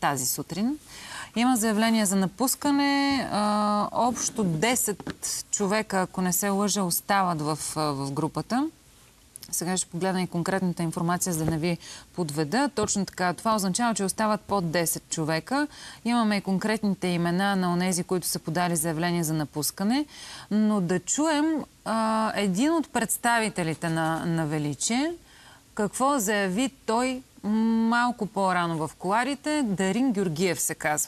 тази сутрин. Има заявление за напускане. Общо 10 човека, ако не се лъжа, остават в групата. Сега ще погледна и конкретната информация, за да не ви подведа. Точно така. Това означава, че остават под 10 човека. Имаме и конкретните имена на онези, които са подали заявление за напускане. Но да чуем един от представителите на Величие, какво заяви той малко по-рано в кулоарите. Дарин Георгиев се казва.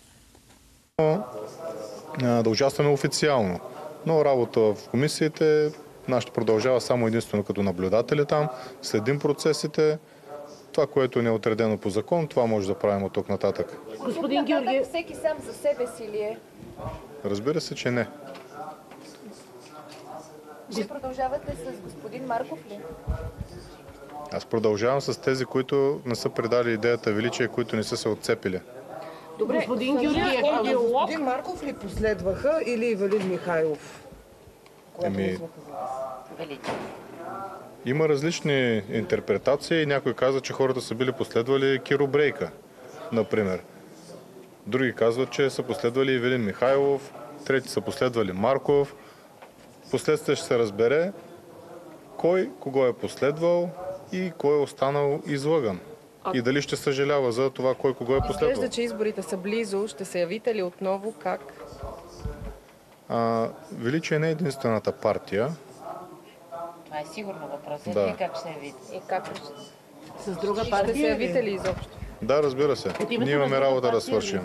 Да участваме официално, но работа в комисиите ще продължава само единствено като наблюдатели там. Следим процесите. Това, което не е отредено по закон, това може да правим от тук нататък. Господин Георгиев, всеки сам за себе си ли е? Разбира се, че не. Ще продължавате с господин Марков ли? Аз продължавам с тези, които не са предали идеята величие, които не са се отцепили. Добре, господин Георгиев, господин Марков ли последваха или Ивелин Михайлов? Има различни интерпретации. Някой казва, че хората са били последвали Киро Брейка, например. Други казват, че са последвали Ивелин Михайлов, трети са последвали Марков. Впоследствие ще се разбере кой кого е последвал и кой е останал излъган. И дали ще съжалява за това кой кого е последвал. Изглежда, че изборите са близо. Ще се явите ли отново? Как? Величие не е единствената партия. Това е сигурно въпросът. Да. И как ще се явите? И как? с друга Ще партия се явите ли изобщо? Да, разбира се. Ние имаме работа да свършим.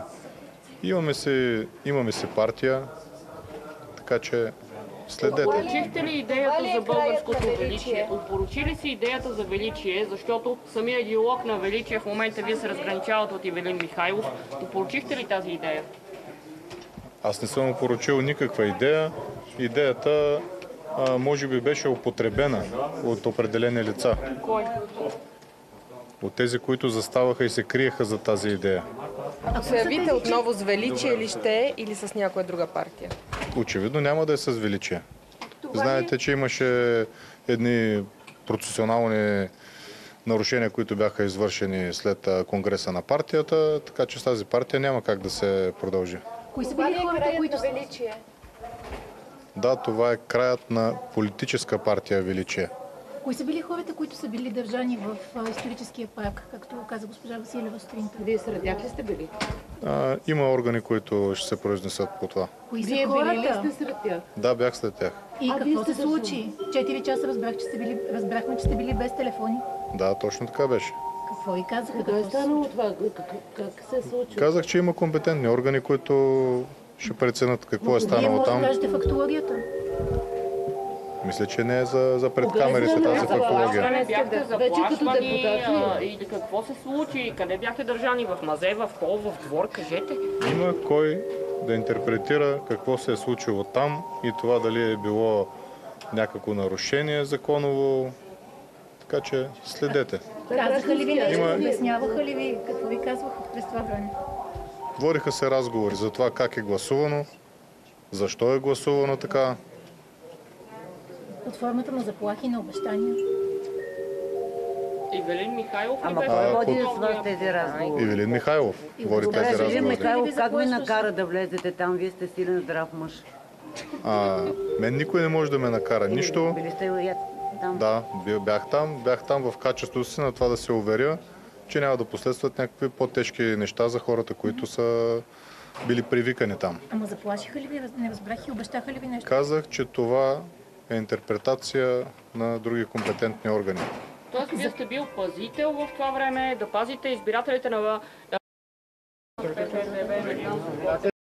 Имаме си партия, така че следете. Опоручихте ли идеята за българското величие? Опоручили си идеята за величие, защото самия диалог на величие в момента вие се разграничавате от Ивелин Михайлов. Опоручихте ли тази идея? Аз не съм опоручил никаква идея. Идеята може би беше употребена от определени лица. Кой? От тези, които заставаха и се криеха за тази идея. Ако се явите отново с величие ли ще или с някоя друга партия? Очевидно няма да е с величие. Знаете, че имаше едни процесионални нарушения, които бяха извършени след конгреса на партията, така че с тази партия няма как да се продължи. Кои са били хората, които са... величие? Да, това е краят на политическа партия Величие. Кои са били хората, които са били държани в историческия парк, както каза госпожа Василева сутринта? Вие сред тях ли сте били? Има органи, които ще се произнесат по това. Кои са хората? Били ли сте сред тях? Да, бях след тях. И какво се случи? 4 часа разбрахме, че сте били без телефони. Да, точно така беше. Какво ви казаха? Какво е станало това? Как се е случило? Казах, че има компетентни органи, които ще преценят какво е станало Вие може там. да кажете фактологията. Мисля, че не е за пред камерите тази фактология. Не бяхте Вече като заплашвани депутати. или какво се случи? Къде бяхте държани? В мазе, в хол, в двор? Кажете. Има кой да интерпретира какво се е случило там и това дали е било някакво нарушение законово. Така че следете. Казаха ли ви нещо? Има- Обясняваха ли ви? Какво ви казваха през това време? Водиха се разговори за това как е гласувано, защо е гласувано така. Под формата на заплахи, на обещания. Ивелин Михайлов ли Ама беше? кой води под- с вас тези разговори? Ивелин Михайлов води Добре, тези Ивелин Ивелин разговори. Михайлов как ви Заплашваш. накара да влезете там? Вие сте силен, здрав мъж. Мен никой не може да ме накара нищо. Били сте и там. Да, бях там в качеството си на това да се уверя, че няма да последстват някакви по-тежки неща за хората, които са били привикани там. Ама заплашиха ли ви? Не разбрах и обещаха ли ви нещо? Казах, че това е интерпретация на други компетентни органи. Тоест, вие сте бил пазител в това време, да пазите избирателите на